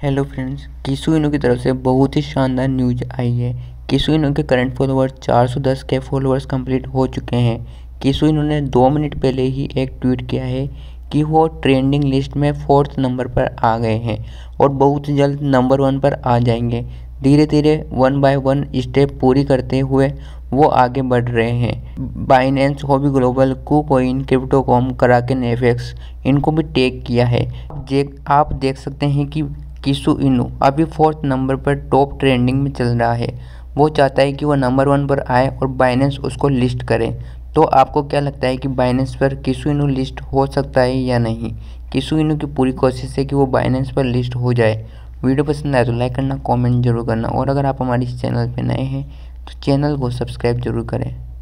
Hello friends, किसु इनो की तरफ से बहुत ही शानदार न्यूज आई है। किसु इनो के करंट फॉलोअर्स 410 के फॉलोअर्स कंप्लीट हो चुके हैं। किसु इनो ने 2 मिनट पहले ही एक ट्वीट किया है कि वो ट्रेंडिंग लिस्ट में 4th नंबर पर आ गए हैं और बहुत जल्द नंबर 1 पर आ जाएंगे। धीरे धीरे 1 बाय 1 स्टेप पूरी करते हुए वो आगे बढ़ रहे हैं। Binance, Huobi Global, KuCoin, crypto com, Kraken FX इनको भी टैग किया है। आप देख सकते हैं कि किसु इनो अभी 4th नंबर पर टॉप ट्रेंडिंग में चल रहा है। वो चाहता है कि वो नंबर 1 पर आए और बाइनेंस उसको लिस्ट करे। तो आपको क्या लगता है कि बाइनेंस पर किसु इनो लिस्ट हो सकता है या नहीं? किसु इनो की पूरी कोशिश है कि वो बाइनेंस पर लिस्ट हो जाए। वीडियो पसंद आए तो लाइक करना, कमेंट जरूर करना और अगर आप हमारे इस चैनल पर नए हैं तो चैनल को सब्सक्राइब जरूर करें।